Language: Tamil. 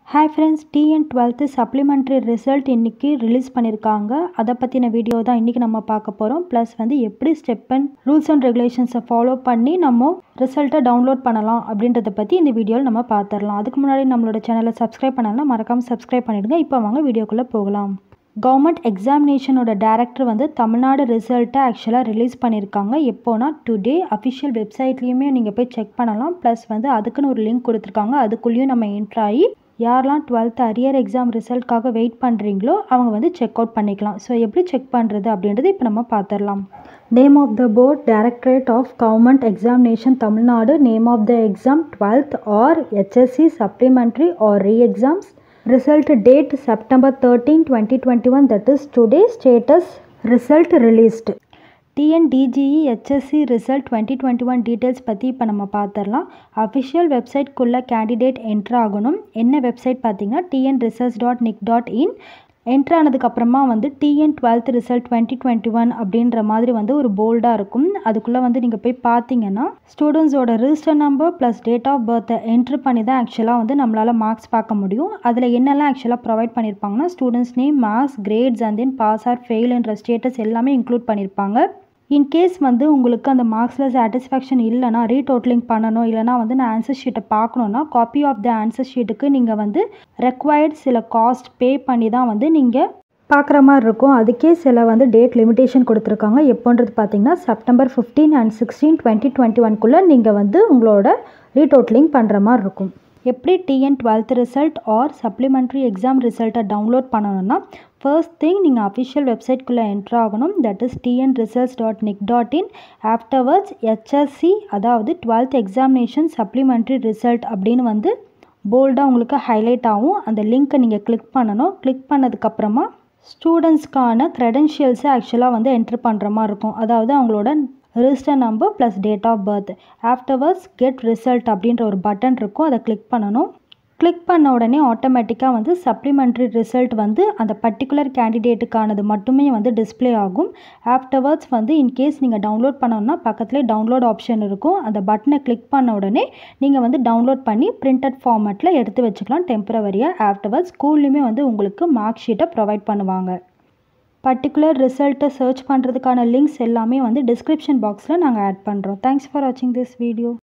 Hi friends, TN 12th supplementary result இன்னைக்கு ரிலீஸ் பண்ணியிருக்காங்க. அதை பற்றின வீடியோ தான் இன்றைக்கி நம்ம பார்க்க போகிறோம். ப்ளஸ் வந்து எப்படி ஸ்டெப் அண்ட் ரூல்ஸ் அண்ட் ரெகுலேஷன்ஸை ஃபாலோ பண்ணி நம்ம ரிசல்ட்டை டவுன்லோட் பண்ணலாம் அப்படின்றத பற்றி இந்த வீடியோவில் நம்ம பார்த்துடலாம். அதுக்கு முன்னாடி நம்மளோட சேனலை சப்ஸ்கிரைப் பண்ணலாம், மறக்காமல் சப்ஸ்கிரைப் பண்ணிவிடுங்க. இப்போ வாங்க வீடியோக்குள்ளே போகலாம். கவர்மெண்ட் எக்ஸாமினேஷனோட டைரக்டர் வந்து தமிழ்நாடு ரிசல்ட்டை ஆக்சுவலாக ரிலீஸ் பண்ணியிருக்காங்க. எப்போனா டுடே அஃபிஷியல் வெப்சைட்லேயுமே நீங்கள் போய் செக் பண்ணலாம். ப்ளஸ் வந்து அதுக்குன்னு ஒரு லிங்க் கொடுத்துருக்காங்க. அதுக்குள்ளேயும் நம்ம என்ட்ரு ஆகி யாரெல்லாம் 12th அரியர் எக்ஸாம் ரிசல்ட்காக வெயிட் பண்ணுறீங்களோ அவங்க வந்து செக் அவுட் பண்ணிக்கலாம். ஸோ எப்படி செக் பண்ணுறது அப்படின்றது இப்போ நம்ம பார்த்துடலாம். Name of the board directorate of government examination Tamil Nadu. Name of the exam 12th or HSC supplementary or re-exams. Result date September 13, 2021, that is today. Status result released. TNDGE HSC result 2021 details பற்றி இப்போ நம்ம பார்த்துடலாம். அஃபிஷியல் வெப்சைட்குள்ளே கேண்டிடேட் என்ட்ரு ஆகணும். என்ன வெப்சைட் பார்த்தீங்கன்னா tnresearch.nic.in. என்ட்ரு ஆனதுக்கப்புறமா வந்து TN 12th ரிசல்ட் 2021 அப்படின்ற மாதிரி வந்து ஒரு போல்டாக இருக்கும். அதுக்குள்ளே வந்து நீங்கள் போய் பார்த்தீங்கன்னா ஸ்டூடெண்ட்ஸோட register number plus date of பர்த்தை என்ட்ரு பண்ணி தான் ஆக்சுவலாக வந்து நம்மளால் மார்க்ஸ் பார்க்க முடியும். அதில் என்னெல்லாம் ஆக்சுவலாக ப்ரொவைட் பண்ணியிருப்பாங்கன்னா students name, marks, grades and then pass or ஃபெயில்ன்ற ஸ்டேட்டஸ் எல்லாமே இன்க்ளூட் பண்ணியிருப்பாங்க. இன்கேஸ் வந்து உங்களுக்கு அந்த மார்க்ஸில் சாட்டிஸ்ஃபேக்ஷன் இல்லைனா ரீடோட்டலிங் பண்ணணும், இல்லைனா வந்து நான் ஆன்சர் ஷீட்டை பார்க்கணுன்னா காப்பி ஆஃப் த ஆன்சர் ஷீட்டுக்கு நீங்கள் வந்து ரெக்வயர்ட் சில காஸ்ட் பே பண்ணி தான் வந்து நீங்கள் பார்க்குற மாதிரி இருக்கும். அதுக்கே சில வந்து டேட் லிமிட்டேஷன் கொடுத்துருக்காங்க. எப்போன்றது பார்த்தீங்கன்னா செப்டம்பர் 15 and 16, 2021 நீங்கள் வந்து உங்களோட ரீடோட்டலிங் பண்ணுற மாதிரி இருக்கும். எப்படி TN 12th result or supplementary exam ரிசல்ட்டை டவுன்லோட் பண்ணணும்னா ஃபர்ஸ்ட் திங் நீங்கள் அஃபிஷியல் வெப்சைட்குள்ளே என்ட்ரு ஆகணும். That is tnresearch.nic.in. Afterwards HSC அதாவது 12th எக்ஸாமினேஷன் சப்ளிமெண்ட்ரி ரிசல்ட் அப்படின்னு வந்து போல்டாக உங்களுக்கு ஹைலைட் ஆகும். அந்த லிங்க்கை நீங்கள் கிளிக் பண்ணணும். கிளிக் பண்ணதுக்கப்புறமா ஸ்டூடெண்ட்ஸ்க்கான க்ரெடென்ஷியல்ஸை ஆக்சுவலாக வந்து என்ட்ரு பண்ணுற மாதிரி இருக்கும். அதாவது அவங்களோட register number plus date of birth. Afterwards get result அப்படின்ற ஒரு பட்டன் இருக்கும். அதை கிளிக் பண்ணணும். கிளிக் பண்ண உடனே ஆட்டோமேட்டிக்காக வந்து சப்ளிமெண்ட்ரி ரிசல்ட் வந்து அந்த பர்டிகுலர் கேண்டிடேட்டுக்கானது மட்டுமே வந்து டிஸ்பிளே ஆகும். ஆஃப்டர்வர்ட்ஸ் வந்து இன்கேஸ் நீங்கள் டவுன்லோட் பண்ணணும்னா பக்கத்துலேயே டவுன்லோட் ஆப்ஷன் இருக்கும். அந்த பட்டனை கிளிக் பண்ண உடனே நீங்கள் வந்து டவுன்லோட் பண்ணி பிரிண்டட் ஃபார்மேட்டில் எடுத்து வச்சுக்கலாம் டெம்பரவரியாக. ஆஃப்டர்வர்ட்ஸ் ஸ்கூல்லையுமே வந்து உங்களுக்கு மார்க் ஷீட்டை ப்ரொவைட் பண்ணுவாங்க. பர்டிகுலர் ரிசல்ட்டை சர்ச் பண்ணுறதுக்கான லிங்க்ஸ் எல்லாமே வந்து டிஸ்கிரிப்ஷன் பாக்ஸில் நாங்கள் ஆட் பண்ணுறோம். தேங்க்ஸ் ஃபார் வாட்சிங் திஸ் வீடியோ.